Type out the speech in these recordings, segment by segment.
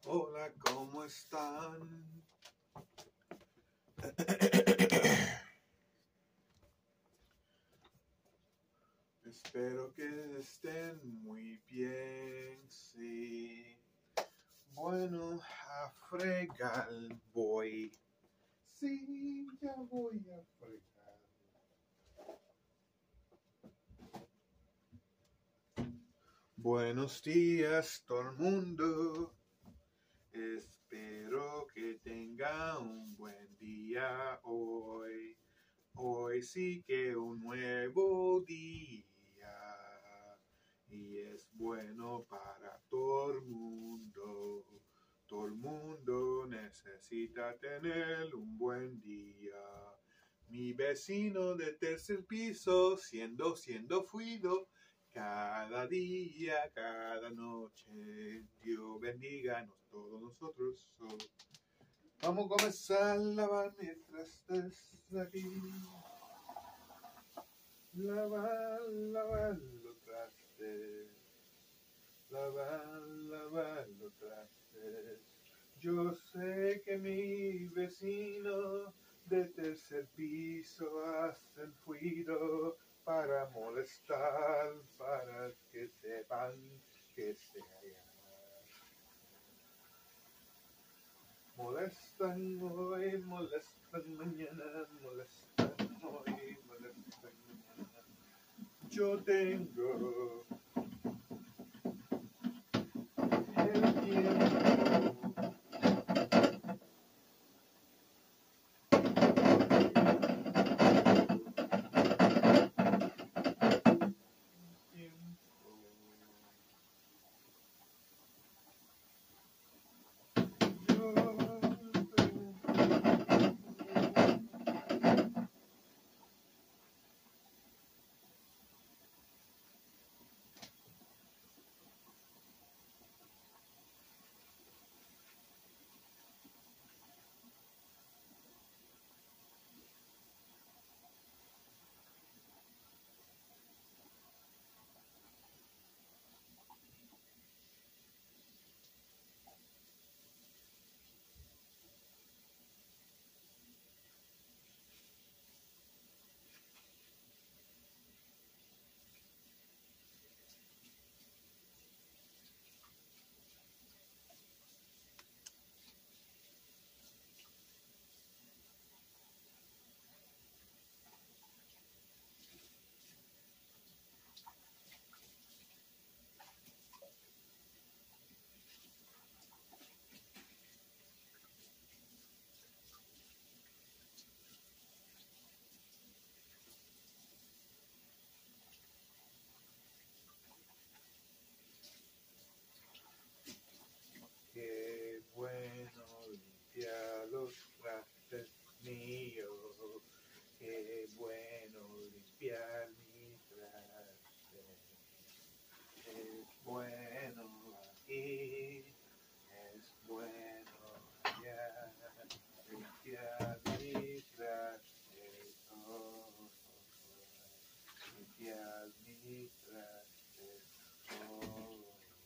Hola, ¿cómo están? Espero que estén muy bien, sí. Bueno, a fregar voy. Sí, ya voy a fregar. Buenos días, todo el mundo. Espero que tenga un buen día hoy. Hoy sí que un nuevo día y es bueno para todo el mundo. Todo el mundo necesita tener un buen día. Mi vecino de tercer piso, siendo fluido, cada día, cada noche. Dios bendiga a todos nosotros. Vamos a comenzar a lavar mientras estés aquí. Lavar los trastes. Lavar los trastes. Yo sé que mi vecino de tercer piso hacen ruido para molestar, para que sepan que se allá. Molestan hoy, molestan mañana, molestan hoy, molestan mañana. Yo tengo el tiempo. Qué bueno limpiar los trastes míos. Qué bueno limpiar mi traste. Es bueno aquí. Es bueno allá. Limpiar mi traste. Oh, limpiar mi traste. Oh.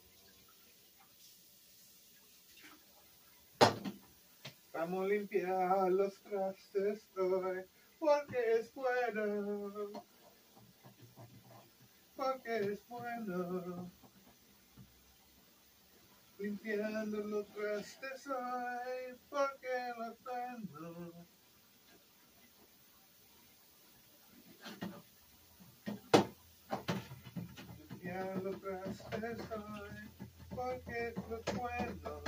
Vamos a limpiar los trastes hoy, porque es bueno, porque es bueno. Limpiando los trastes hoy, porque es bueno. Limpiar los trastes hoy, porque es bueno.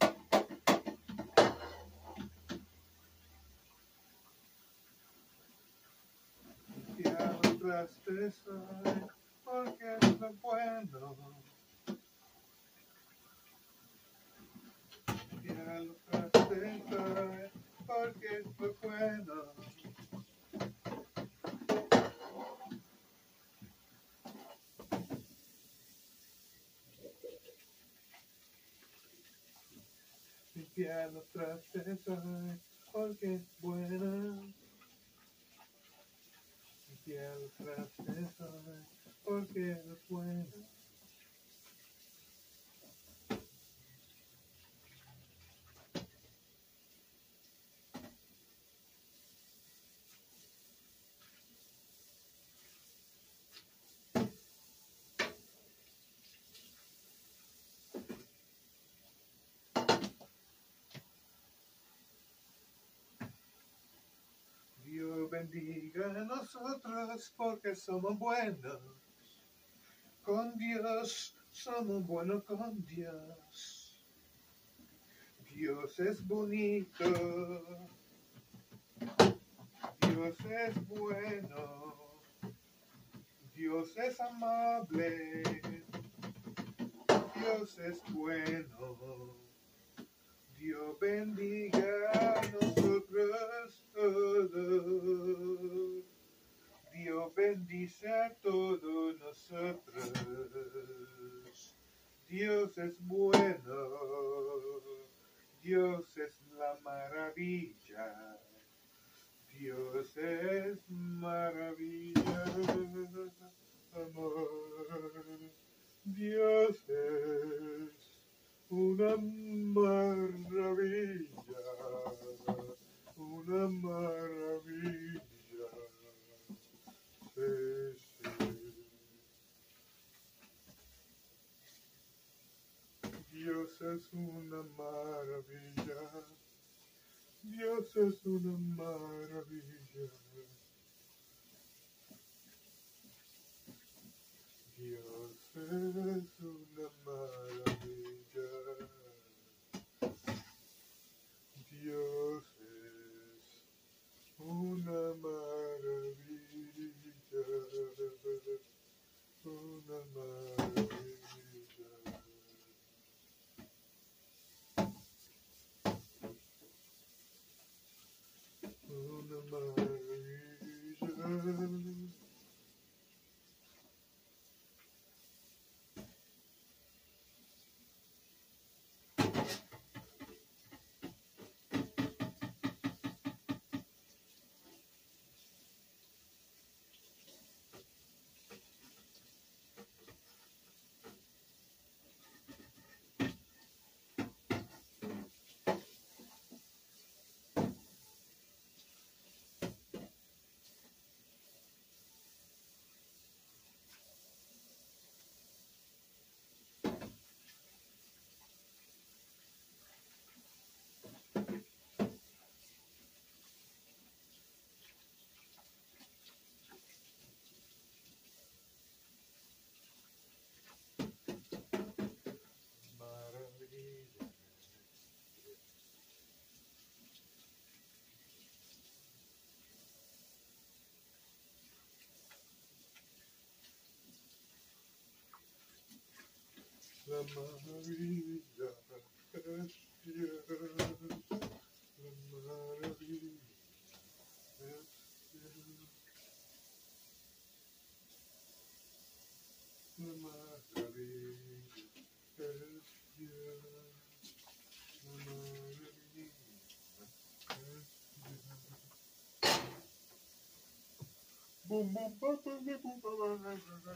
Limpiar los trastes hoy, porque es bueno. Limpiar los trastes hoy, porque es bueno. Limpiar los trastes hoy, porque es bueno. Limpiar los trastes hoy, porque es bueno. bendiga a nosotros porque somos buenos. Con Dios, somos buenos con Dios. Dios es bonito. Dios es bueno. Dios es amable. Dios es bueno. Dios bendiga a nosotros todos. Dios bendice a todos nosotros. Dios es bueno. Dios es la maravilla. Dios es maravilla. Amor. Dios es una maravilla. Una maravilla. Sí, sí. Dios es una maravilla. Dios es una maravilla. Dios es una maravilla. Dios es una maravilla. Una maravilla. Una maravilla. La maravilla es Dios. La maravilla es Dios. La maravilla es Dios. La maravilla es Dios. Bum, bum, ba, ba, ba, bum, ba, ba, ba, ba.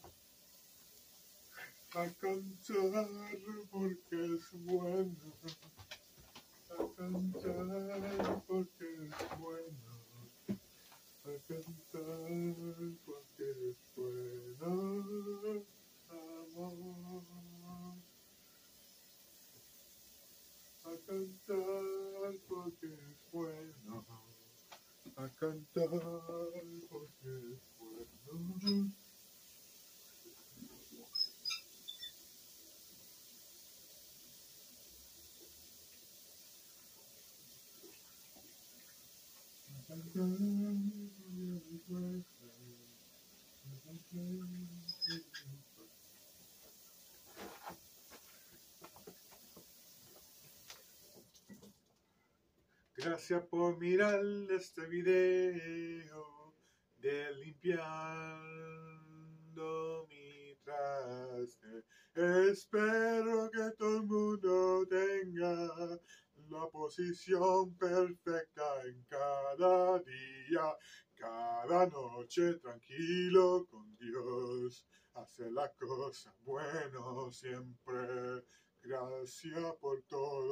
A cantar porque es bueno. A cantar porque es bueno. A cantar porque es bueno. Amor. A cantar porque es bueno. A cantar porque es bueno. Gracias por mirar este video de limpiando mi traste. Espero que todo el mundo tenga la posición perfecta en cada día, cada noche tranquilo con Dios. Hacer las cosas buenas siempre. Gracias por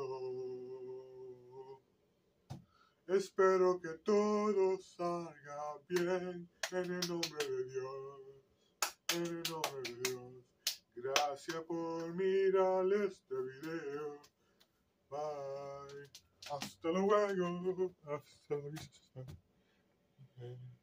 todo. Espero que todo salga bien en el nombre de Dios. En el nombre de Dios. Gracias por mirar este video. Bye. Hasta luego. Hasta la vista. Mm.